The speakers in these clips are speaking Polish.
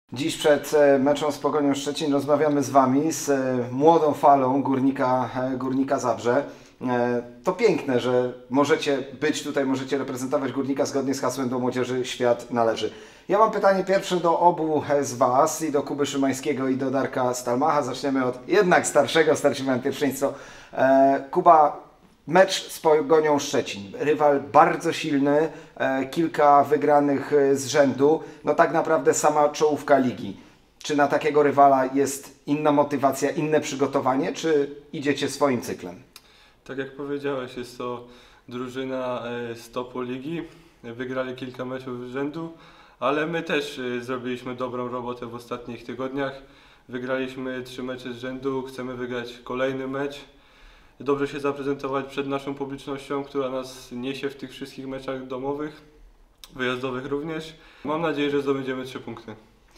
Dziś przed meczem z Pogonią Szczecin rozmawiamy z Wami, z młodą falą Górnika Zabrze. To piękne, że możecie być tutaj, możecie reprezentować Górnika zgodnie z hasłem do młodzieży świat należy. Ja mam pytanie pierwsze do obu z Was, i do Kuby Szymańskiego, i do Darka Stalmacha. Zaczniemy od jednak starszego, starsi mają pierwszeństwo. Kuba, mecz z Pogonią Szczecin. Rywal bardzo silny, kilka wygranych z rzędu. No tak naprawdę sama czołówka ligi. Czy na takiego rywala jest inna motywacja, inne przygotowanie, czy idziecie swoim cyklem? Tak jak powiedziałeś, jest to drużyna z topu ligi. Wygrali kilka meczów z rzędu, ale my też zrobiliśmy dobrą robotę w ostatnich tygodniach. Wygraliśmy 3 mecze z rzędu, chcemy wygrać kolejny mecz. Dobrze się zaprezentować przed naszą publicznością, która nas niesie w tych wszystkich meczach domowych, wyjazdowych również. Mam nadzieję, że zdobędziemy 3 punkty.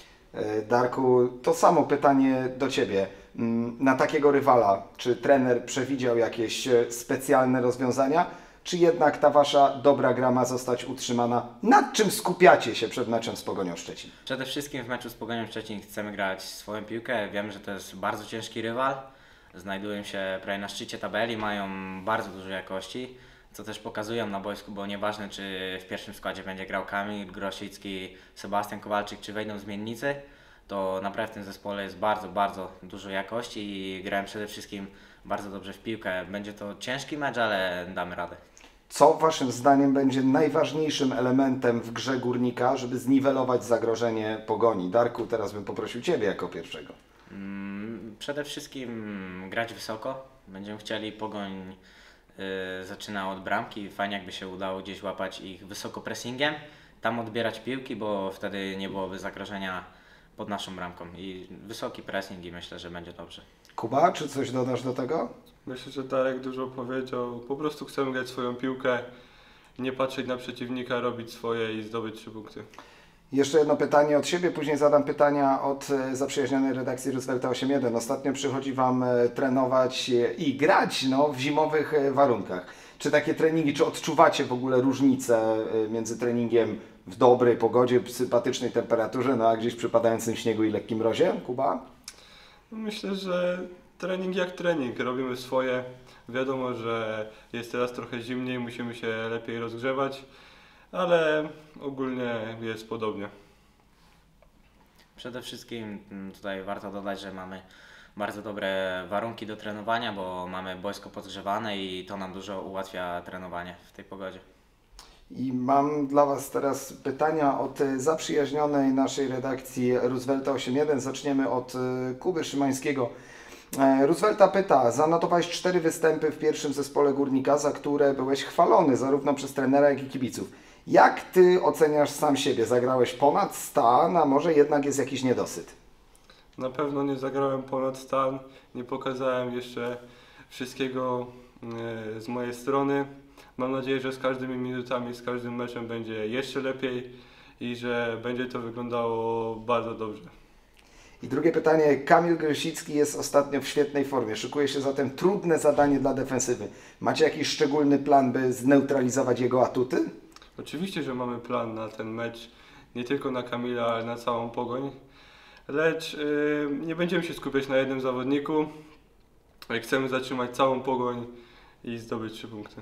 Darku, to samo pytanie do Ciebie. Na takiego rywala, czy trener przewidział jakieś specjalne rozwiązania, czy jednak ta Wasza dobra gra ma zostać utrzymana? Nad czym skupiacie się przed meczem z Pogonią Szczecin? Przede wszystkim w meczu z Pogonią Szczecin chcemy grać swoją piłkę. Wiemy, że to jest bardzo ciężki rywal. Znajdują się prawie na szczycie tabeli, mają bardzo dużo jakości, co też pokazują na boisku, bo nieważne, czy w pierwszym składzie będzie grał Kamil Grosicki, Sebastian Kowalczyk, czy wejdą zmiennicy, to naprawdę w tym zespole jest bardzo dużo jakości i grałem przede wszystkim bardzo dobrze w piłkę. Będzie to ciężki mecz, ale damy radę. Co Waszym zdaniem będzie najważniejszym elementem w grze Górnika, żeby zniwelować zagrożenie Pogoni? Darku, teraz bym poprosił Ciebie jako pierwszego. Przede wszystkim grać wysoko. Będziemy chcieli, Pogoń zaczyna od bramki. Fajnie jakby się udało gdzieś łapać ich wysoko pressingiem, tam odbierać piłki, bo wtedy nie byłoby zagrożenia pod naszą bramką. I wysoki pressing i myślę, że będzie dobrze. Kuba, czy coś dodasz do tego? Myślę, że Darek dużo powiedział. Po prostu chcemy grać swoją piłkę, nie patrzeć na przeciwnika, robić swoje i zdobyć 3 punkty. Jeszcze jedno pytanie od siebie, później zadam pytania od zaprzyjaźnionej redakcji Roosevelta 8.1. Ostatnio przychodzi Wam trenować i grać w zimowych warunkach. Czy takie treningi, czy odczuwacie w ogóle różnicę między treningiem w dobrej pogodzie, sympatycznej temperaturze, a gdzieś przypadającym śniegu i lekkim mrozie? Kuba? Myślę, że trening jak trening, robimy swoje. Wiadomo, że jest teraz trochę zimniej, musimy się lepiej rozgrzewać, ale ogólnie jest podobnie. Przede wszystkim tutaj warto dodać, że mamy bardzo dobre warunki do trenowania, bo mamy boisko podgrzewane i to nam dużo ułatwia trenowanie w tej pogodzie. I mam dla Was teraz pytania od zaprzyjaźnionej naszej redakcji Roosevelta 8.1. Zaczniemy od Kuby Szymańskiego. Roosevelta pyta: zanotowałeś 4 występy w pierwszym zespole Górnika, za które byłeś chwalony zarówno przez trenera, jak i kibiców. Jak Ty oceniasz sam siebie? Zagrałeś ponad stan, a może jednak jest jakiś niedosyt? Na pewno nie zagrałem ponad stan, nie pokazałem jeszcze wszystkiego z mojej strony. Mam nadzieję, że z każdymi minutami, z każdym meczem będzie jeszcze lepiej i że będzie to wyglądało bardzo dobrze. I drugie pytanie. Kamil Grosicki jest ostatnio w świetnej formie. Szykuje się zatem trudne zadanie dla defensywy. Macie jakiś szczególny plan, by zneutralizować jego atuty? Oczywiście, że mamy plan na ten mecz, nie tylko na Kamila, ale na całą Pogoń. Lecz nie będziemy się skupiać na jednym zawodniku. Chcemy zatrzymać całą Pogoń i zdobyć 3 punkty.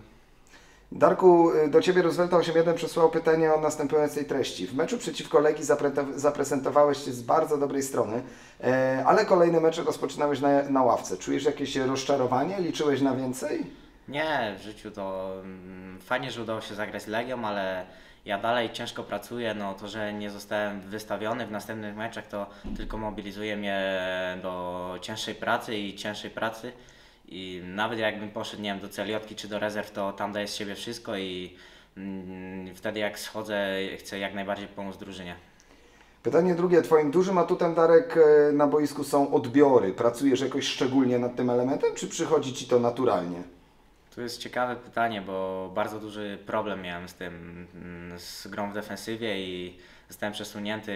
Darku, do Ciebie Roosevelta 8.1 przesłał pytanie o następującej treści. W meczu przeciwko Legii zaprezentowałeś się z bardzo dobrej strony, ale kolejne mecze rozpoczynałeś na ławce. Czujesz jakieś rozczarowanie? Liczyłeś na więcej? Nie, w życiu to fajnie, że udało się zagrać z Legią, ale ja dalej ciężko pracuję. No to, że nie zostałem wystawiony w następnych meczach, to tylko mobilizuje mnie do cięższej pracy i cięższej pracy. I nawet jakbym poszedł, nie wiem, do Celiotki czy do rezerw, to tam daję z siebie wszystko i wtedy jak schodzę, chcę jak najbardziej pomóc drużynie. Pytanie drugie. Twoim dużym atutem, Darek, na boisku są odbiory. Pracujesz jakoś szczególnie nad tym elementem, czy przychodzi Ci to naturalnie? To jest ciekawe pytanie, bo bardzo duży problem miałem z tym, z grą w defensywie i zostałem przesunięty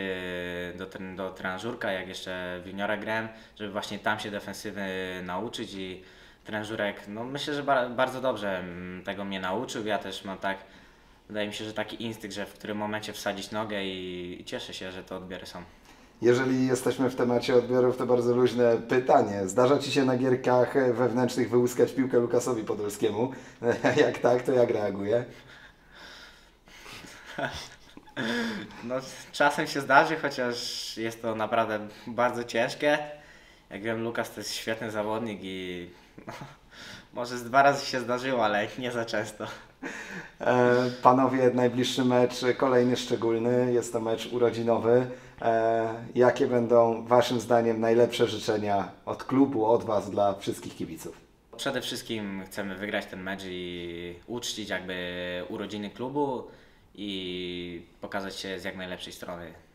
do trenażurka, jak jeszcze w juniora grałem, żeby właśnie tam się defensywy nauczyć i trenażurek, no myślę, że bardzo dobrze tego mnie nauczył. Ja też mam tak, wydaje mi się, że taki instynkt, że w którym momencie wsadzić nogę i cieszę się, że te odbiory są. Jeżeli jesteśmy w temacie odbiorów, to bardzo luźne pytanie. Zdarza Ci się na gierkach wewnętrznych wyłuskać piłkę Lukasowi Podolskiemu? Jak tak, to jak reaguje? No, czasem się zdarzy, chociaż jest to naprawdę bardzo ciężkie. Jak wiem, Lukas to jest świetny zawodnik i no, może z 2 razy się zdarzyło, ale nie za często. Panowie, najbliższy mecz, kolejny szczególny, jest to mecz urodzinowy. Jakie będą Waszym zdaniem najlepsze życzenia od klubu, od Was dla wszystkich kibiców? Przede wszystkim chcemy wygrać ten mecz i uczcić jakby urodziny klubu i pokazać się z jak najlepszej strony.